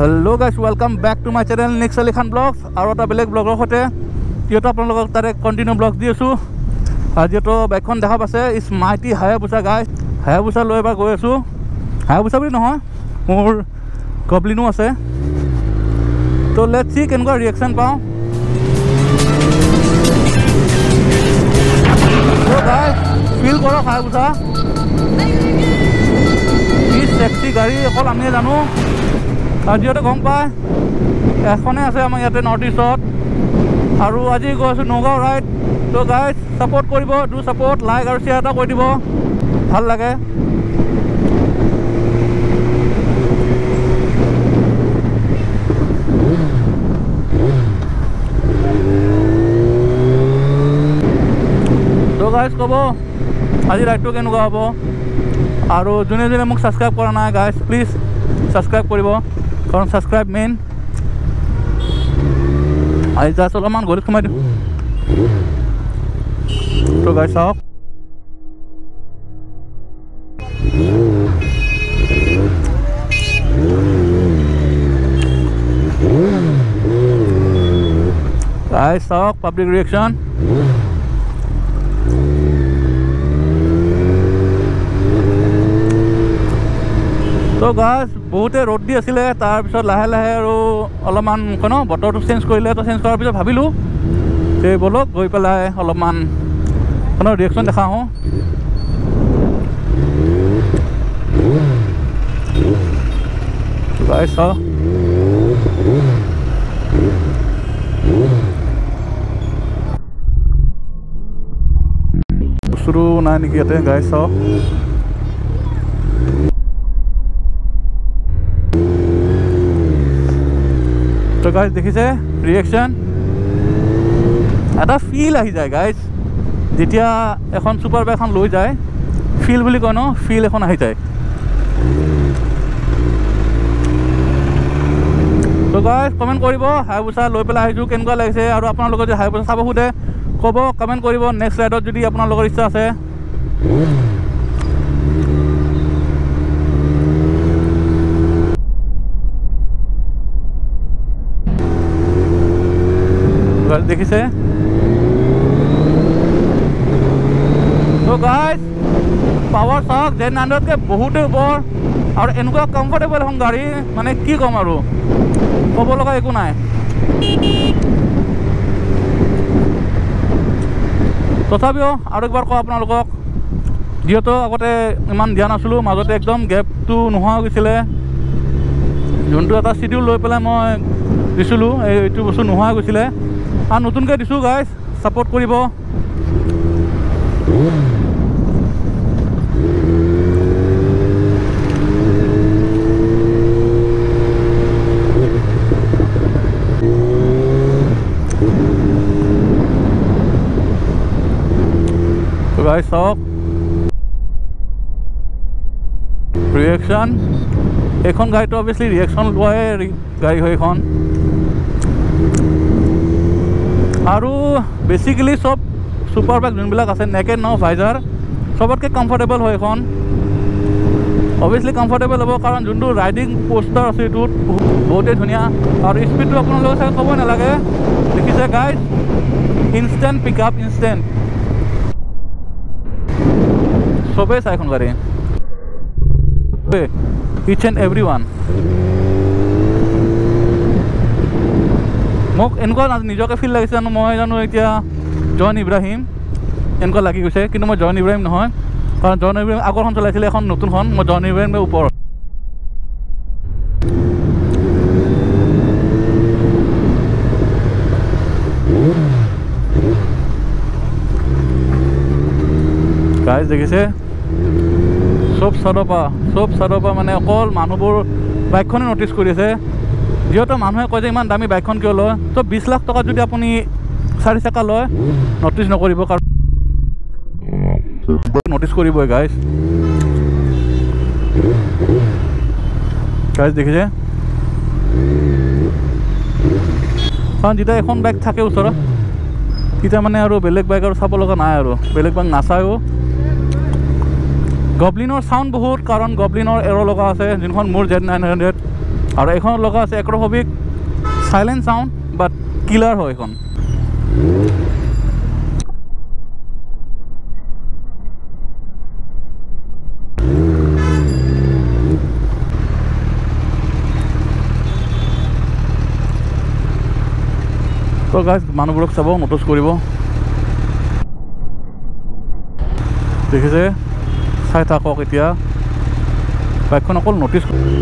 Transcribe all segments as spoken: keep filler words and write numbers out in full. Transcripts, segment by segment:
Hello guys, welcome back to my channel Next Ali Khan Vlogs. আৰু এটা বেলেগ ব্লগৰ সৈতে যিহেতু আপোনালোকক তাৰে কণ্টিনিউ ব্লগ দি আছোঁ। আৰু যিহেতু বাইকখন দেখা পাইছে ইজ মাইটি হায়াবুছা গাইজ। হায়াবুছা লৈ এবাৰ গৈ আছোঁ। হায়াবুছা বুলি নহয়, মোৰ গবলিনো আছে। তো লেটছ চি কেনেকুৱা ৰিয়েকশ্যন পাওঁ। তো গাইজ ফিল কৰক হায়াবুছা। ই টেক্সি গাড়ী অকল আমিয়ে জানো। আৰু যিহেতু গম পায় এখনে আছে আমাৰ ইয়াতে নৰ্থ ইষ্টত। আৰু আজি গৈ আছোঁ নগাঁও ৰাইড। তো গাইজ ছাপোৰ্ট কৰিব, ডু ছাপোৰ্ট, লাইক আৰু শ্বেয়াৰ এটা কৰি দিব, ভাল লাগে। তো গাইজ ক'ব আজি ৰাইডটো কেনেকুৱা হ'ব। আৰু যোনে যোনে মোক ছাবস্ক্ৰাইব কৰা নাই গাইজ প্লিজ ছাবস্ক্ৰাইব কৰিব, কাৰণ ছাবস্ক্ৰাইব মেইন। আজি জাষ্ট অলপমান গলিত সোমাই দিওঁ। তো গাইজ চাওক গাইজ চাওক পাব্লিক ৰিয়েকশ্যন। তো গাছ বহুতে ৰ'দ দি আছিলে, তাৰপিছত লাহে লাহে আৰু অলপমান কয় ন বতৰটো চেঞ্জ কৰিলে। তো চেঞ্জ কৰাৰ পিছত ভাবিলোঁ যে ব'লক গৈ পেলাই অলপমান কোনো ৰিয়েকশ্যন দেখাওঁ। গাইছ চাওক বস্তুটো নাই নেকি ইয়াতে। গাইছ চাওক তো গাইজ দেখিছে ৰিয়েকশ্যন, এটা ফিল আহি যায় গাইজ। যেতিয়া এখন ছুপাৰ বাইক এখন লৈ যায় ফিল বুলি কয় ন, ফিল এখন আহি যায়। তো গাইজ কমেণ্ট কৰিব হায়াবুছা লৈ পেলাই আহিছোঁ কেনেকুৱা লাগিছে। আৰু আপোনালোকে যদি হায়াবুছা চাব সোধে ক'ব, কমেণ্ট কৰিব নেক্সট ৰাইডত যদি আপোনালোকৰ ইচ্ছা আছে। দেখিছে তো গাইজ পাৱাৰ চাওক জেড হাণ্ড্ৰেডতকৈ বহুতেই ওপৰ। আৰু এনেকুৱা কমফৰ্টেবল এখন গাড়ী মানে কি ক'ম আৰু, ক'ব লগা একো নাই। তথাপিও আৰু একবাৰ কওঁ আপোনালোকক, যিহেতু আগতে ইমান দিয়া নাছিলোঁ, মাজতে একদম গেপটো নোহোৱা হৈ গৈছিলে। যোনটো এটা চিডিউল লৈ পেলাই মই দিছিলোঁ এইটো বস্তু নোহোৱা হৈ গৈছিলে। আৰু নতুনকৈ দিছোঁ গাইজ, ছাপোৰ্ট কৰিব। গাইজ চাওক ৰিয়েকশ্যন। এইখন গাড়ীটো অভিয়াছলি ৰিয়েকশ্যন লোৱাই গাড়ী হয় এইখন। আৰু বেচিকেলি চব ছুপাৰ বাইক যোনবিলাক আছে নেকেড ন ভাইজাৰ চবতকৈ কমফৰ্টেবল হয় এইখন। অভিয়াছলি কমফৰ্টেবল হ'ব কাৰণ যোনটো ৰাইডিং প'ষ্টাৰ আছে এইটোত বহুতেই ধুনীয়া। আৰু স্পীডটো আপোনালোকে চাগে ক'বই নালাগে, দেখিছে guys instant pick up, instant. চবেই চাই এখন গাড়ী, ইচ এণ্ড এভৰি ওৱান। মোক এনেকুৱা নিজকে ফিল লাগিছে জানো, মই জানো এতিয়া জয়ন ইব্ৰাহিম এনেকুৱা লাগি গৈছে। কিন্তু মই জয়ন ইব্ৰাহিম নহয়, কাৰণ জয়ন ইব্ৰাহিম আগৰখন চলাইছিলে, এখন নতুনখন। মই জয়ন ইব্ৰাহিমৰ ওপৰত। গাইজ দেখিছে চব চাইডৰ পৰা চব চাইডৰ পৰা মানে অকল মানুহবোৰ বাইকখনে ন'টিছ কৰি আছে। যিহেতু মানুহে কয় যে ইমান দামী বাইকখন কিয় লয়, তো বিছ লাখ টকাত যদি আপুনি চাৰি চকা লয় ন'টিছ নকৰিব, কাৰণ ন'টিছ কৰিবই গাইজ। গাইজ দেখিছে, কাৰণ যেতিয়া এখন বাইক থাকে ওচৰত তেতিয়া মানে আৰু বেলেগ বাইক আৰু চাব লগা নাই, আৰু বেলেগ বাইক নাচায়ো। গবলিনৰ চাউণ্ড বহুত, কাৰণ গবলিনৰ এৰ লগা আছে যোনখন মোৰ জেড নাইন হাণ্ড্ৰেড। আৰু এইখনত লগা আছে এক্ৰফবিক সাইলেন্ট সাউন্ড বাট কিলাৰ হয় এইখন তো গাইজ মানুহবোৰক চাব নোটিছ কৰিব দেখিছে চাই থাকক এতিয়া বাইকখন অকল নোটিছ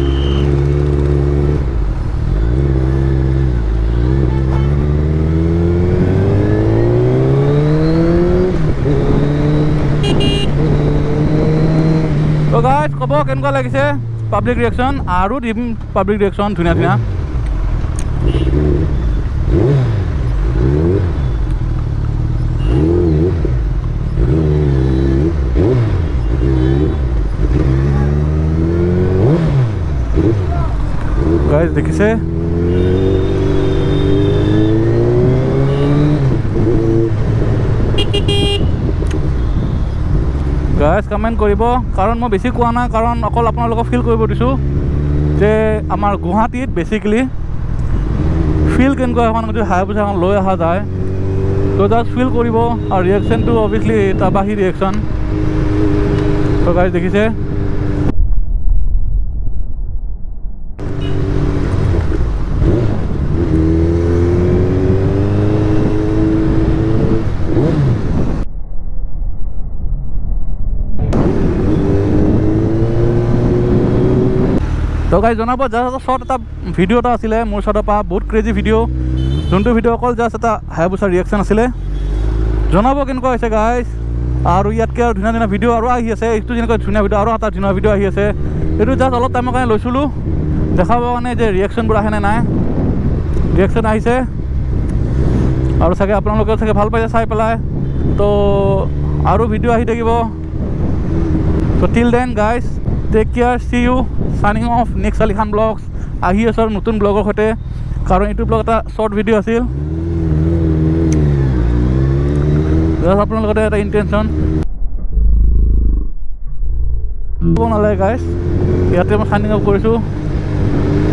তো গাইজ ক'ব কেনেকুৱা লাগিছে পাব্লিক ৰিয়েকশ্যন আৰু দিম পাব্লিক ৰিয়েকশ্যন ধুনীয়া ধুনীয়া গাইজ দেখিছে গাইজ কমেণ্ট কৰিব কাৰণ মই বেছি কোৱা নাই কাৰণ অকল আপোনালোকক ফিল কৰিব দিছোঁ যে আমাৰ গুৱাহাটীত বেছিকেলি ফিল কেনেকুৱা এখন যদি হায়াবুছা এখন লৈ অহা যায় তো জাষ্ট ফিল কৰিব আৰু ৰিয়েকশ্যনটো অভিয়াছলি তাবাহী ৰিয়েকশ্যন তো গাইজ দেখিছে তো গাইজ জনাব জাষ্ট শ্বৰ্ট এটা ভিডিঅ' এটা আছিলে মোৰ চাইডৰ পৰা বহুত ক্ৰেজি ভিডিঅ' যোনটো ভিডিঅ' অকল জাষ্ট এটা হায়াবুছাৰ ৰিয়েকশ্যন আছিলে জনাব কেনেকুৱা হৈছে গাইজ আৰু ইয়াতকৈ আৰু ধুনীয়া ধুনীয়া ভিডিঅ' আৰু আহি আছে এইটো যেনেকৈ ধুনীয়া ভিডিঅ' আৰু এটা ধুনীয়া ভিডিঅ' আহি আছে এইটো জাষ্ট অলপ টাইমৰ কাৰণে লৈছিলোঁ দেখাবৰ কাৰণে যে ৰিয়েকশ্যনবোৰ আহেনে নাই ৰিয়েকশ্যন আহিছে আৰু চাগে আপোনালোকে চাগে ভাল পাইছে চাই পেলাই তো আৰু ভিডিঅ' আহি থাকিব তো till then guys take care see you signing off next Ali Khan vlogs আহি আছোঁ আৰু নতুন ব্লগৰ সৈতে কাৰণ এইটো ব্লগ এটা শ্বৰ্ট ভিডিঅ' আছিল আপোনালোকৰ লগতে এটা ইণ্টেনশ্যন ক'ব নালাগে গাইজ ইয়াতে মই সাইনিং অফ কৰিছোঁ